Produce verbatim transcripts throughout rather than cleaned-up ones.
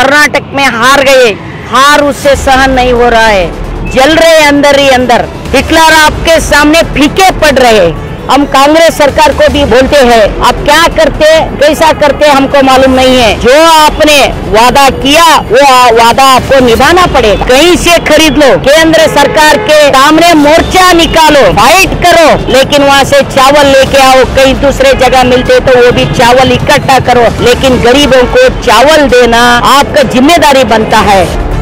कर्नाटक में हार गए, हार उससे सहन नहीं हो रहा है, जल रहे अंदर ही अंदर। हिटलर आपके सामने फीके पड़ रहे। हम कांग्रेस सरकार को भी बोलते हैं, आप क्या करते कैसा करते हमको मालूम नहीं है। जो आपने वादा किया वो वादा आपको निभाना पड़ेगा। कहीं से खरीद लो, केंद्र सरकार के सामने मोर्चा निकालो, फाइट करो, लेकिन वहाँ से चावल लेके आओ। कहीं दूसरे जगह मिलते तो वो भी चावल इकट्ठा करो, लेकिन गरीबों को चावल देना आपका जिम्मेदारी बनता है।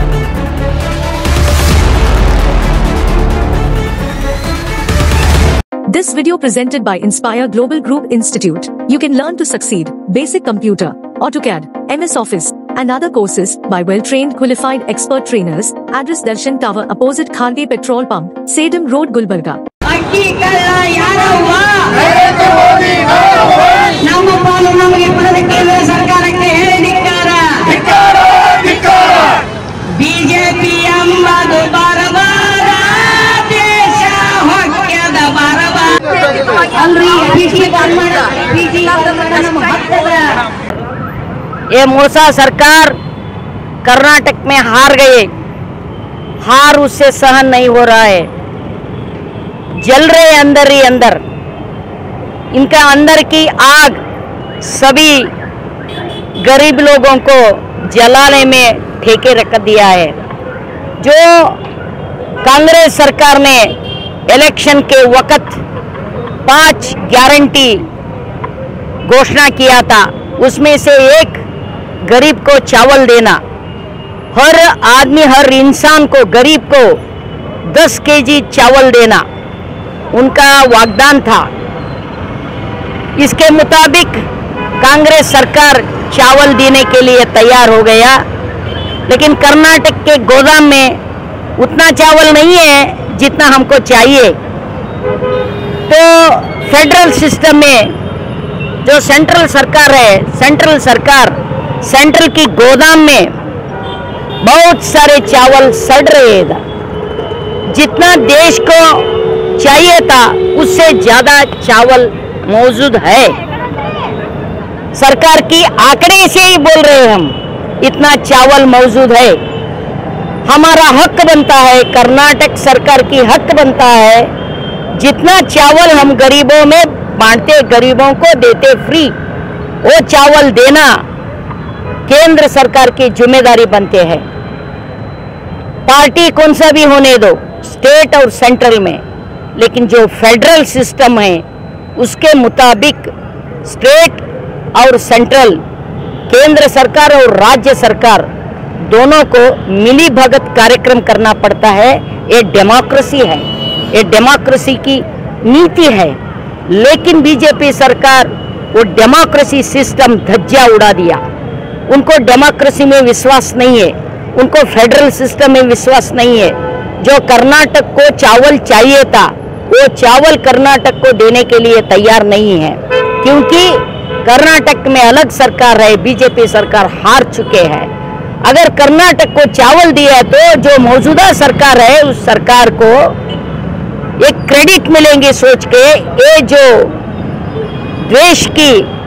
This video presented by Inspire Global Group Institute. You can learn to succeed basic computer, AutoCAD, M S Office, and other courses by well-trained qualified expert trainers. Address Darshan Tower opposite Kharge Petrol Pump, Sedam Road, Gulbarga. ये मोसा सरकार कर्नाटक में हार गए, हार उससे सहन नहीं हो रहा है, जल रहे अंदर ही अंदर। इनका अंदर की आग सभी गरीब लोगों को जलाने में ठेके रख दिया है। जो कांग्रेस सरकार ने इलेक्शन के वक्त पांच गारंटी घोषणा किया था, उसमें से एक गरीब को चावल देना। हर आदमी हर इंसान को गरीब को दस केजी चावल देना उनका वाग्दान था। इसके मुताबिक कांग्रेस सरकार चावल देने के लिए तैयार हो गया, लेकिन कर्नाटक के गोदाम में उतना चावल नहीं है जितना हमको चाहिए। तो फेडरल सिस्टम में जो सेंट्रल सरकार है, सेंट्रल सरकार सेंट्रल की गोदाम में बहुत सारे चावल सड़ रहे थे। जितना देश को चाहिए था उससे ज्यादा चावल मौजूद है। सरकार की आंकड़े से ही बोल रहे हम, इतना चावल मौजूद है। हमारा हक बनता है, कर्नाटक सरकार की हक बनता है, जितना चावल हम गरीबों में बांटते, गरीबों को देते फ्री, वो चावल देना केंद्र सरकार की जिम्मेदारी बनते हैं। पार्टी कौन सा भी होने दो, स्टेट और सेंट्रल में, लेकिन जो फेडरल सिस्टम है उसके मुताबिक स्टेट और सेंट्रल, केंद्र सरकार और राज्य सरकार दोनों को मिली भगत कार्यक्रम करना पड़ता है। ये डेमोक्रेसी है, ये डेमोक्रेसी की नीति है। लेकिन बीजेपी सरकार वो डेमोक्रेसी सिस्टम धज्जियां उड़ा दिया। उनको डेमोक्रेसी में विश्वास नहीं है, उनको फेडरल सिस्टम में विश्वास नहीं है। जो कर्नाटक को चावल चाहिए था वो चावल कर्नाटक को देने के लिए तैयार नहीं है, क्योंकि कर्नाटक में अलग सरकार है, बीजेपी सरकार हार चुके हैं। अगर कर्नाटक को चावल दिया तो जो मौजूदा सरकार है उस सरकार को एक क्रेडिट मिलेंगे सोच के। ये जो द्वेष की,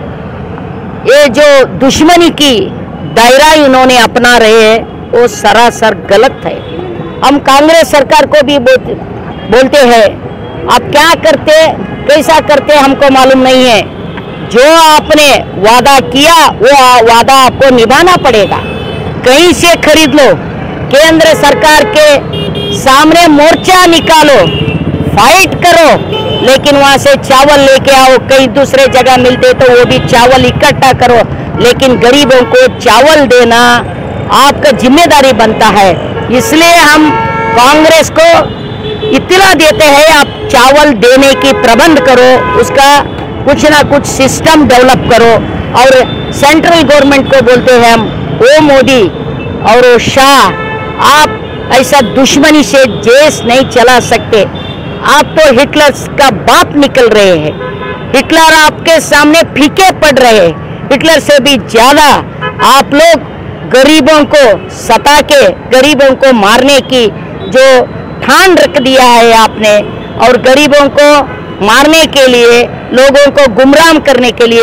ये जो दुश्मनी की दायरा इन्होंने अपना रहे हैं वो सरासर गलत है। हम कांग्रेस सरकार को भी बोलते हैं, आप क्या करते कैसा करते हमको मालूम नहीं है। जो आपने वादा किया वो वादा आपको निभाना पड़ेगा। कहीं से खरीद लो, केंद्र सरकार के सामने मोर्चा निकालो, फाइट करो, लेकिन वहाँ से चावल लेके आओ। कहीं दूसरे जगह मिलते तो वो भी चावल इकट्ठा करो, लेकिन गरीबों को चावल देना आपका जिम्मेदारी बनता है। इसलिए हम कांग्रेस को इत्तला देते हैं, आप चावल देने की प्रबंध करो, उसका कुछ ना कुछ सिस्टम डेवलप करो। और सेंट्रल गवर्नमेंट को बोलते हैं हम, ओ मोदी और ओ शाह, आप ऐसा दुश्मनी से देश नहीं चला सकते। आप तो हिटलर का बाप निकल रहे हैं। हिटलर आपके सामने फीके पड़ रहे हैं। हिटलर से भी ज्यादा आप लोग गरीबों को सता के, गरीबों को मारने की जो ठान रख दिया है आपने, और गरीबों को मारने के लिए, लोगों को गुमराह करने के लिए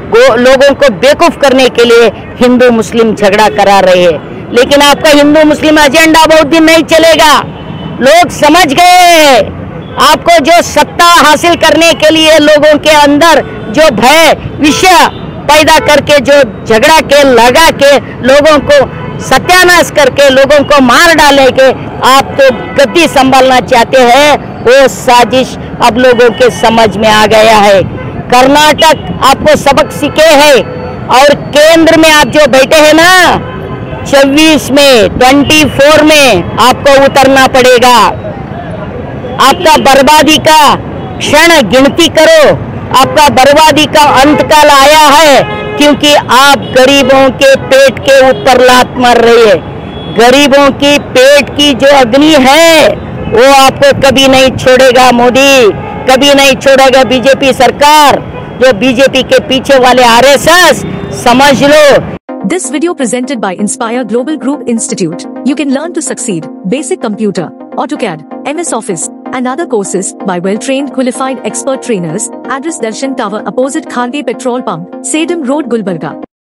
लोगों को बेवकूफ करने के लिए हिंदू मुस्लिम झगड़ा करा रहे हैं। लेकिन आपका हिंदू मुस्लिम एजेंडा बहुत दिन नहीं चलेगा। लोग समझ गए हैं आपको, जो सत्ता हासिल करने के लिए लोगों के अंदर जो भय विषय पैदा करके, जो झगड़ा के लगा के लोगों को सत्यानाश करके लोगों को मार डाले के आप तो गद्दी संभालना चाहते हैं, वो साजिश अब लोगों के समझ में आ गया है। कर्नाटक आपको सबक सीखे है और केंद्र में आप जो बैठे हैं ना, चौबीस में चौबीस में आपको उतरना पड़ेगा। आपका बर्बादी का क्षण गिनती करो, आपका बर्बादी का अंतकाल आया है, क्योंकि आप गरीबों के पेट के ऊपर लात मार रही है। गरीबों की पेट की जो अग्नि है वो आपको कभी नहीं छोड़ेगा मोदी, कभी नहीं छोड़ेगा बीजेपी सरकार, जो बीजेपी के पीछे वाले आरएसएस, समझ लो। This video presented by Inspire Global Group Institute. You can learn to succeed basic computer, AutoCAD, M S Office, and other courses by well-trained qualified expert trainers. Address Darshan Tower opposite Kharge Petrol Pump, Sedam Road, Gulbarga.